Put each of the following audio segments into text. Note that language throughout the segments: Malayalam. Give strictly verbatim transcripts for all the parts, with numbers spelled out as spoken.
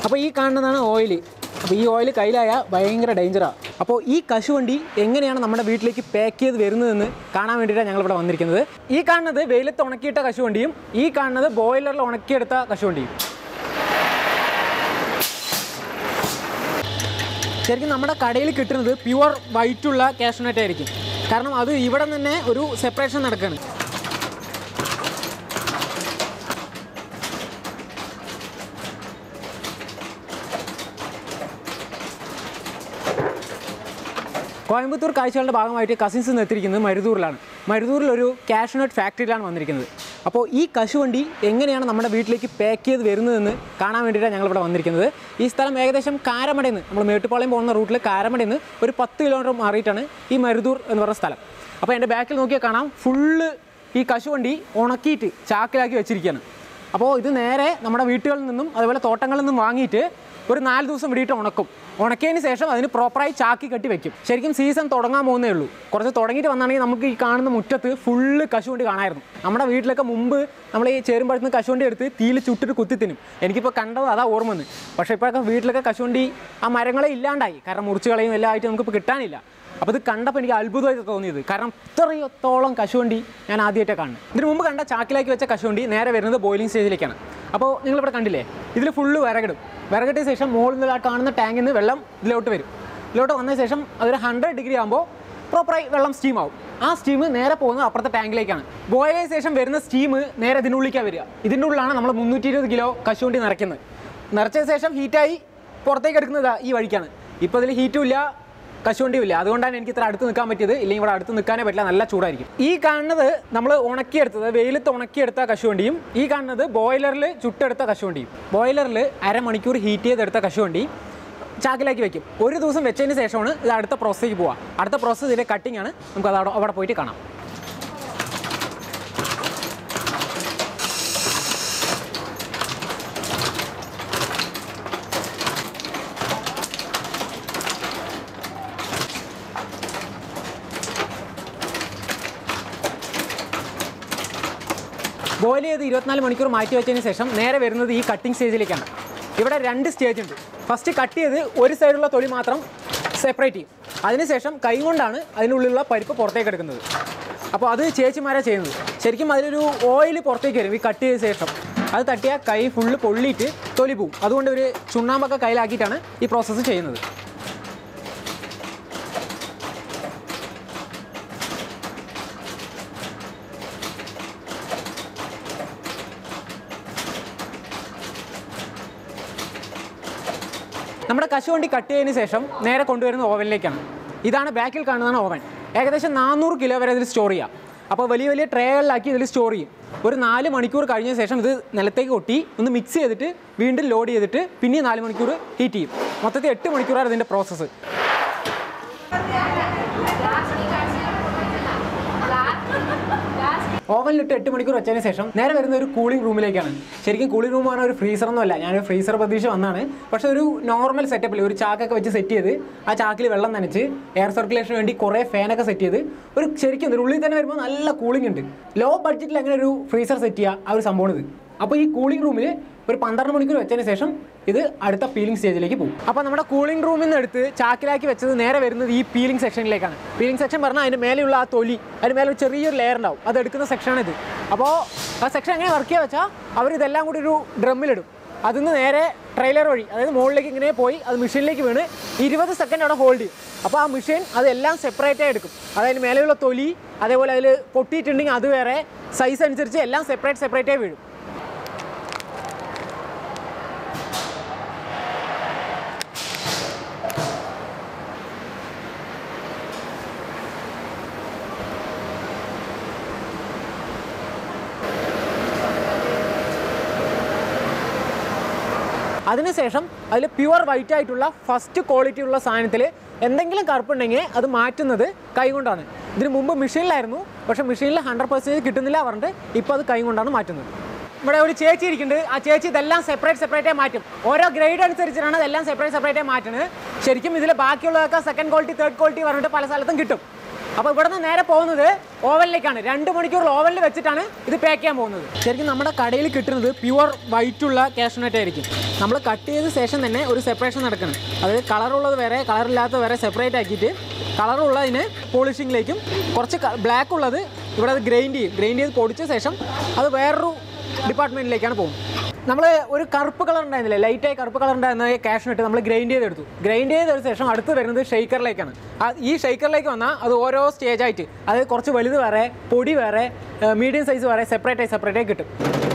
അപ്പോൾ ഈ കാണുന്നതാണ് ഓയിൽ. അപ്പോൾ ഈ ഓയിൽ കയ്യിലായ ഭയങ്കര ഡേഞ്ചറാണ്. അപ്പോൾ ഈ കശുവണ്ടി എങ്ങനെയാണ് നമ്മുടെ വീട്ടിലേക്ക് പാക്ക് ചെയ്ത് വരുന്നതെന്ന് കാണാൻ വേണ്ടിയിട്ടാണ് ഞങ്ങളിവിടെ വന്നിരിക്കുന്നത്. ഈ കാണുന്നത് വെയിലത്ത് ഉണക്കിയിട്ട കശുവണ്ടിയും ഈ കാണുന്നത് ബോയിലറിൽ ഉണക്കിയെടുത്ത കശുവണ്ടിയും. ശരിക്കും നമ്മുടെ കടയിൽ കിട്ടുന്നത് പ്യുവർ വൈറ്റുള്ള കാഷ്യൂനട്ട് ആയിരിക്കും. കാരണം അത് ഇവിടെ തന്നെ ഒരു സെപ്പറേഷൻ നടക്കുകയാണ്. കോയമ്പത്തൂർ കാഴ്ചകളുടെ ഭാഗമായിട്ട് കസിൻസ് എത്തിയിരിക്കുന്നത് മരുതൂരിലാണ്. മരുതൂരിലൊരു കാഷ്യൂനട്ട് ഫാക്ടറിയിലാണ് വന്നിരിക്കുന്നത്. അപ്പോൾ ഈ കശുവണ്ടി എങ്ങനെയാണ് നമ്മുടെ വീട്ടിലേക്ക് പാക്ക് ചെയ്ത് വരുന്നതെന്ന് കാണാൻ വേണ്ടിയിട്ടാണ് ഞങ്ങളിവിടെ വന്നിരിക്കുന്നത്. ഈ സ്ഥലം ഏകദേശം കാരമടയിൽ നിന്ന്, നമ്മൾ മേട്ടുപ്പാളയം പോകുന്ന റൂട്ടിൽ കാരമടയിൽ നിന്ന് ഒരു പത്ത് കിലോമീറ്റർ മാറിയിട്ടാണ് ഈ മരുതൂർ എന്ന് പറയുന്ന സ്ഥലം. അപ്പോൾ എൻ്റെ ബാക്കിൽ നോക്കിയാൽ കാണാം ഫുള്ള് ഈ കശുവണ്ടി ഉണക്കിയിട്ട് ചാക്കിലാക്കി വെച്ചിരിക്കുകയാണ്. അപ്പോൾ ഇത് നേരെ നമ്മുടെ വീട്ടുകളിൽ നിന്നും അതുപോലെ തോട്ടങ്ങളിൽ നിന്നും വാങ്ങിയിട്ട് ഒരു നാല് ദിവസം വിടിയിട്ട് ഉണക്കും. ഉണക്കിയതിന് ശേഷം അതിന് പ്രോപ്പറായി ചാക്കി കെട്ടി വെക്കും. ശരിക്കും സീസൺ തുടങ്ങാൻ പോകുന്നേ ഉള്ളൂ. കുറച്ച് തുടങ്ങിയിട്ട് വന്നാണെങ്കിൽ നമുക്ക് ഈ കാണുന്ന മുറ്റത്ത് ഫുള്ള് കശുവണ്ടി കാണാമായിരുന്നു. നമ്മുടെ വീട്ടിലൊക്കെ മുമ്പ് നമ്മൾ ഈ ചേരുമ്പഴത്തുനിന്ന് കശുവണ്ടി എടുത്ത് തീയിൽ ചുട്ടിട്ട് കുത്തിത്തിനും. എനിക്കിപ്പോൾ കണ്ടത് അതാ ഓർമ്മ വന്ന്. പക്ഷേ ഇപ്പോഴൊക്കെ വീട്ടിലൊക്കെ കശുവണ്ടി ആ മരങ്ങളെ ഇല്ലാണ്ടായി. കാരണം മുറിച്ച് കളയും എല്ലാം ആയിട്ട് നമുക്കിപ്പോൾ കിട്ടാനില്ല. അപ്പോൾ ഇത് കണ്ടപ്പോൾ എനിക്ക് അത്ഭുതമായിട്ട് തോന്നിയത്. കാരണം ഇത്രയോത്തോളം കശുവണ്ടി ഞാൻ ആദ്യമായിട്ടാണ് കാണുന്നത്. ഇതിന് മുമ്പ് കണ്ട ചാക്കിലാക്കി വെച്ച കശുവണ്ടി നേരെ വരുന്നത് ബോയിലിംഗ് സ്റ്റേജിലേക്കാണ്. അപ്പോൾ നിങ്ങളിവിടെ കണ്ടില്ലേ, ഇതിൽ ഫുള്ള് വിറകിടും. വിറകിട്ട ശേഷം മുകളിൽ നിന്ന് കാണുന്ന ടാങ്കിൽ നിന്ന് വെള്ളം ഇതിലോട്ട് വരും. ഇതിലോട്ട് വന്ന ശേഷം അതൊരു ഹൺഡ്രഡ് ഡിഗ്രി ആകുമ്പോൾ പ്രോപ്പറായി വെള്ളം സ്റ്റീം ആവും. ആ സ്റ്റീം നേരെ പോകുന്നത് അപ്പുറത്തെ ടാങ്കിലേക്കാണ്. ബോയിലിന് ശേഷം വരുന്ന സ്റ്റീം നേരെ ഇതിനുള്ളിലേക്കാണ് വരിക. ഇതിൻ്റെ ഉള്ളിലാണ് നമ്മൾ മുന്നൂറ്റി ഇരുപത് കിലോ കശുവണ്ടി നിറയ്ക്കുന്നത്. നിറച്ച ശേഷം ഹീറ്റായി പുറത്തേക്ക് എടുക്കുന്നത് ഈ വഴിക്കാണ്. ഇപ്പോൾ ഇതിൽ ഹീറ്റും ഇല്ല, കശുവണ്ടിയും ഇല്ല. അതുകൊണ്ടാണ് എനിക്ക് ഇത്ര അടുത്ത് നിൽക്കാൻ പറ്റിയത്. ഇല്ലെങ്കിൽ ഇവിടെ അടുത്ത് നിൽക്കാനേ പറ്റില്ല, നല്ല ചൂടായിരിക്കും. ഈ കാണുന്നത് നമ്മൾ ഉണക്കിയെടുത്തത്, വെയിലത്ത് ഉണക്കിയെടുത്ത കശുവണ്ടിയും ഈ കാണുന്നത് ബോയിലറിൽ ചുട്ടെടുത്ത കശുവണ്ടിയും. ബോയിലറിൽ അരമണിക്കൂർ ഹീറ്റ് ചെയ്തെടുത്ത കശുവണ്ടി ചാക്കിലാക്കി വെക്കും. ഒരു ദിവസം വെച്ചതിന് ശേഷമാണ് ഇത് അടുത്ത പ്രോസസ്സിലേക്ക് പോവുക. അടുത്ത പ്രോസസ്സ് ഇതിൻ്റെ കട്ടിംഗ് ആണ്. നമുക്ക് അത് അവിടെ പോയിട്ട് കാണാം. ബോയിൽ ചെയ്ത് ഇരുപത്തിനാല് മണിക്കൂർ മാറ്റി വെച്ചതിന് ശേഷം നേരെ വരുന്നത് ഈ കട്ടിംഗ് സ്റ്റേജിലേക്കാണ്. ഇവിടെ രണ്ട് സ്റ്റേജ് ഉണ്ട്. ഫസ്റ്റ് കട്ട് ചെയ്ത് ഒരു സൈഡുള്ള തൊലി മാത്രം സെപ്പറേറ്റ് ചെയ്യും. അതിനുശേഷം കൈ കൊണ്ടാണ് അതിനുള്ളിലുള്ള പരിപ്പ് പുറത്തേക്ക് എടുക്കുന്നത്. അപ്പോൾ അത് ചേച്ചിമാരാണ് ചെയ്യുന്നത്. ശരിക്കും അതിലൊരു ഓയിൽ പുറത്തേക്ക് വരും ഈ കട്ട് ചെയ്ത ശേഷം. അത് തട്ടിയാൽ കൈ ഫുള്ള് പൊള്ളിയിട്ട് തൊലി പോവും. അതുകൊണ്ട് ഒരു ചുണ്ണാമ്പൊക്കെ കയ്യിലാക്കിയിട്ടാണ് ഈ പ്രോസസ്സ് ചെയ്യുന്നത്. നമ്മുടെ കശുവണ്ടി കട്ട് ചെയ്തതിന് ശേഷം നേരെ കൊണ്ടുവരുന്ന ഓവനിലേക്കാണ്. ഇതാണ് ബാക്കിൽ കാണുന്നതാണ് ഓവൻ. ഏകദേശം നാനൂറ് കിലോ വരെ ഇതിൽ സ്റ്റോർ ചെയ്യാം. അപ്പോൾ വലിയ വലിയ ട്രേകളിലാക്കി ഇതിൽ സ്റ്റോർ ചെയ്യും. ഒരു നാല് മണിക്കൂർ കഴിഞ്ഞ ശേഷം ഇത് നിലത്തേക്ക് കൊട്ടി ഒന്ന് മിക്സ് ചെയ്തിട്ട് വീണ്ടും ലോഡ് ചെയ്തിട്ട് പിന്നെ നാല് മണിക്കൂർ ഹീറ്റ് ചെയ്യും. മൊത്തത്തിൽ എട്ട് മണിക്കൂറാണ് ഇതിൻ്റെ പ്രോസസ്സ്. ഓവനിലിട്ട് എട്ട് മണിക്കൂർ വെച്ചതിന് ശേഷം നേരെ വരുന്ന ഒരു കൂളിംഗ് റൂമിലേക്കാണ്. ശരിക്കും കൂളിംഗ് റൂം പറഞ്ഞാൽ ഒരു ഫ്രീസറൊന്നും അല്ല. ഞാനൊരു ഫ്രീസർ പ്രതീക്ഷ വന്നാണ്. പക്ഷേ ഒരു നോർമൽ സെറ്റപ്പിൽ ഒരു ചാക്കൊക്കെ വെച്ച് സെറ്റ് ചെയ്ത് ആ ചാക്കിൽ വെള്ളം നനച്ച് എയർ സർക്കുലേഷന് വേണ്ടി കുറേ ഫാനൊക്കെ സെറ്റ് ചെയ്ത് ഒരു ശരിക്കും ഒരു ഉള്ളിൽ തന്നെ വരുമ്പോൾ നല്ല കൂളിംഗ് ഉണ്ട്. ലോ ബഡ്ജറ്റിൽ അങ്ങനെ ഒരു ഫ്രീസർ സെറ്റ് ചെയ്യുക ആ ഒരു സംഭവമാണ് ഇത്. അപ്പോൾ ഈ കൂളിംഗ് റൂമിൽ ഒരു പന്ത്രണ്ട് മണിക്കൂർ വെച്ചതിന് ശേഷം ഇത് അടുത്ത പീലിംഗ് സ്റ്റേജിലേക്ക് പോകും. അപ്പോൾ നമ്മുടെ കൂളിംഗ് റൂമിൽ നിന്ന് എടുത്ത് ചാക്കിലാക്കി വെച്ചത് നേരെ വരുന്നത് ഈ പീലിംഗ് സെക്ഷനിലേക്കാണ്. പീലിംഗ് സെക്ഷൻ പറഞ്ഞാൽ അതിൻ്റെ മേലെയുള്ള ആ തൊലി, അതിന് മേലെ ഒരു ചെറിയൊരു ലെയർ ഉണ്ടാവും. അത് എടുക്കുന്ന സെക്ഷനാണിത്. അപ്പോൾ ആ സെക്ഷൻ എങ്ങനെ വർക്ക് ചെയ്യുക വെച്ചാൽ അവരിതെല്ലാം കൂടി ഒരു ഡ്രമ്മിലിടും. അതിൽ നിന്ന് നേരെ ട്രെയിലർ വഴി, അതായത് മുകളിലേക്ക് ഇങ്ങനെ പോയി അത് മെഷീനിലേക്ക് വീണ് ഇരുപത് സെക്കൻഡ് അവിടെ ഹോൾഡ് ചെയ്യും. അപ്പോൾ ആ മെഷീൻ അതെല്ലാം സെപ്പറേറ്റായി എടുക്കും. അതായത് മേലെയുള്ള തൊലി, അതേപോലെ അതിൽ പൊട്ടിയിട്ടുണ്ടെങ്കിൽ അത് വേറെ, സൈസ് അനുസരിച്ച് എല്ലാം സെപ്പറേറ്റ് സെപ്പറേറ്റായി വീഴും. അതിനുശേഷം അതിൽ പ്യുവർ വൈറ്റ് ആയിട്ടുള്ള ഫസ്റ്റ് ക്വാളിറ്റി ഉള്ള സാധനത്തിൽ എന്തെങ്കിലും കറുപ്പുണ്ടെങ്കിൽ അത് മാറ്റുന്നത് കൈകൊണ്ടാണ്. ഇതിന് മുമ്പ് മെഷീനിലായിരുന്നു, പക്ഷേ മെഷീനിൽ ഹൺഡ്രഡ് പെർസെൻറ്റേജ് കിട്ടുന്നില്ല പറഞ്ഞിട്ട് ഇപ്പോൾ അത് കൈ കൊണ്ടാണ് മാറ്റുന്നത്. ഇവിടെ ഒരു ചേച്ചി ഇരിക്കുന്നുണ്ട്. ആ ചേച്ചി ഇതെല്ലാം സെപ്പറേറ്റ് സെപ്പറേറ്റായി മാറ്റും. ഓരോ ഗ്രേഡ് അനുസരിച്ചിട്ടാണ് ഇതെല്ലാം സെപ്പറേറ്റ് സെപ്പറേറ്റായി മാറ്റുന്നത്. ശരിക്കും ഇതിൽ ബാക്കിയുള്ളതൊക്കെ സെക്കൻഡ് ക്വാളിറ്റി തേർഡ് ക്വാളിറ്റി പറഞ്ഞിട്ട് പല സ്ഥലത്തും കിട്ടും. അപ്പോൾ ഇവിടെ നിന്ന് നേരെ പോകുന്നത് ഓവനിലേക്കാണ്. രണ്ട് മണിക്കൂർ ഓവനിൽ വെച്ചിട്ടാണ് ഇത് പാക്ക് ചെയ്യാൻ പോകുന്നത്. ശരിക്കും നമ്മുടെ കടയിൽ കിട്ടുന്നത് പ്യുവർ വൈറ്റുള്ള കാഷ്യൂനട്ട് ആയിരിക്കും. നമ്മൾ കട്ട് ചെയ്ത ശേഷം തന്നെ ഒരു സെപ്പറേഷൻ നടക്കണം. അതായത് കളറുള്ളത് വേറെ കളറില്ലാത്തത് വേറെ സെപ്പറേറ്റ് ആക്കിയിട്ട് കളറുള്ളതിന് പോളിഷിങ്ങിലേക്കും കുറച്ച് ബ്ലാക്ക് ഉള്ളത് ഇവിടെ അത് ഗ്രൈൻഡ് ചെയ്യും. ഗ്രൈൻഡ് ചെയ്ത് പൊടിച്ച ശേഷം അത് വേറൊരു ഡിപ്പാർട്ട്മെൻറ്റിലേക്കാണ് പോകുന്നത്. നമ്മൾ ഒരു കറുപ്പ് കളർ ഉണ്ടായിരുന്നില്ലേ, ലൈറ്റായി കറുപ്പ് കളർ ഉണ്ടായിരുന്ന കാഷ്യൂനട്ട് നമ്മൾ ഗ്രൈൻഡ് ചെയ്തെടുത്തു. ഗ്രൈൻഡ് ചെയ്തെടുത്ത ശേഷം അടുത്ത് വരുന്നത് ഷെയ്ക്കറിലേക്കാണ്. ഈ ഷെയ്ക്കറിലേക്ക് വന്നാൽ അത് ഓരോ സ്റ്റേജായിട്ട്, അതായത് കുറച്ച് വലുത് വേറെ, പൊടി വേറെ, മീഡിയം സൈസ് വേറെ, സെപ്പറേറ്റായി സെപ്പറേറ്റായി കിട്ടും.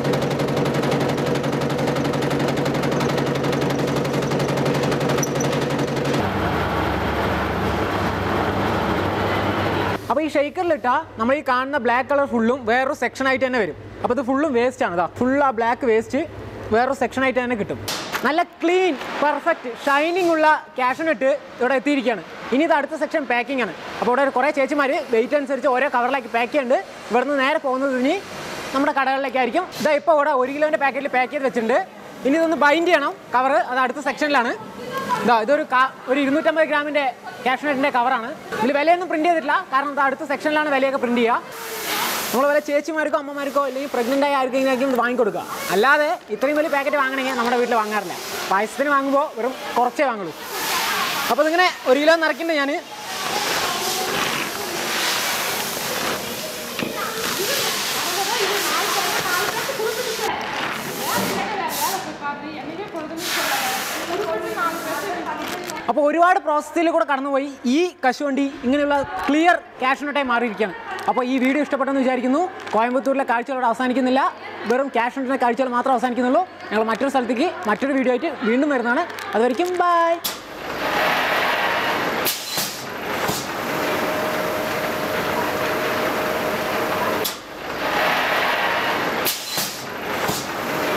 അപ്പോൾ ഈ ഷെയ്ക്കറിലിട്ടാൽ നമ്മൾ ഈ കാണുന്ന ബ്ലാക്ക് കളർ ഫുള്ളും വേറൊരു സെക്ഷനായിട്ട് തന്നെ വരും. അപ്പോൾ ഇത് ഫുള്ളും വേസ്റ്റ് ആണ്. ഇതാ ഫുൾ ആ ബ്ലാക്ക് വേസ്റ്റ് വേറൊരു സെക്ഷനായിട്ട് തന്നെ കിട്ടും. നല്ല ക്ലീൻ പെർഫെക്റ്റ് ഷൈനിങ് ഉള്ള കാഷ്യൂനട്ട് ഇവിടെ എത്തിയിരിക്കുകയാണ്. ഇനി ഇത് അടുത്ത സെക്ഷൻ പാക്കിംഗ് ആണ്. അപ്പോൾ ഇവിടെ കുറേ ചേച്ചിമാർ വെയിറ്റ് അനുസരിച്ച് ഓരോ കവറിലേക്ക് പാക്ക് ചെയ്യുന്നുണ്ട്. ഇവിടെ നിന്ന് നേരെ പോകുന്നത് ഇനി നമ്മുടെ കടകളിലേക്കായിരിക്കും. ഇതാ ഇപ്പോൾ ഇവിടെ ഒരു കിലോൻ്റെ പാക്കറ്റിൽ പാക്ക് ചെയ്ത് വെച്ചിട്ടുണ്ട്. ഇനി ഇതൊന്ന് ബൈൻഡ് ചെയ്യണം കവർ. അത് അടുത്ത സെക്ഷനിലാണ്. ഇതാ ഇതൊരു കാ ഒരു ഇരുന്നൂറ്റമ്പത് ഗ്രാമിൻ്റെ കാഷ്യൂനട്ടിൻ്റെ കവറാണ്. ഇതിൽ വിലയൊന്നും പ്രിൻറ്റ് ചെയ്തിട്ടില്ല, കാരണം ഇത് അടുത്ത സെക്ഷനിലാണ് വിലയൊക്കെ പ്രിൻറ്റ് ചെയ്യുക. നമ്മൾ വല്ല ചേച്ചിമാർക്കോ അമ്മമാർക്കോ അല്ലെങ്കിൽ പ്രഗ്നൻ്റ് ആയ ആർക്കെങ്കിലും ഇത് വാങ്ങിക്കൊടുക്കുക. അല്ലാതെ ഇത്രയും വലിയ പാക്കറ്റ് വാങ്ങണമെങ്കിൽ നമ്മുടെ വീട്ടിൽ വാങ്ങാറില്ല. പായസത്തിന് വാങ്ങുമ്പോൾ വെറും കുറച്ചേ വാങ്ങുള്ളൂ. അപ്പോൾ ഇതിങ്ങനെ ഒരു കിലോ നിറയ്ക്കുന്നുണ്ട് ഞാൻ. അപ്പോൾ ഒരുപാട് പ്രോസസ്സിൽ കൂടെ കടന്നുപോയി ഈ കശുവണ്ടി ഇങ്ങനെയുള്ള ക്ലിയർ കാഷ്യൂനട്ടായി മാറിയിരിക്കുകയാണ്. അപ്പോൾ ഈ വീഡിയോ ഇഷ്ടപ്പെട്ടെന്ന് വിചാരിക്കുന്നു. കോയമ്പത്തൂരിലെ കാഴ്ചകളോട് അവസാനിക്കുന്നില്ല, വെറും കാഷ്യൂനട്ടിൻ്റെ കാഴ്ചകൾ മാത്രം അവസാനിക്കുന്നുള്ളൂ. ഞങ്ങൾ മറ്റൊരു സ്ഥലത്തേക്ക് മറ്റൊരു വീഡിയോ ആയിട്ട് വീണ്ടും വരുന്നതാണ്. അതുവരെയ്ക്കും ബൈ.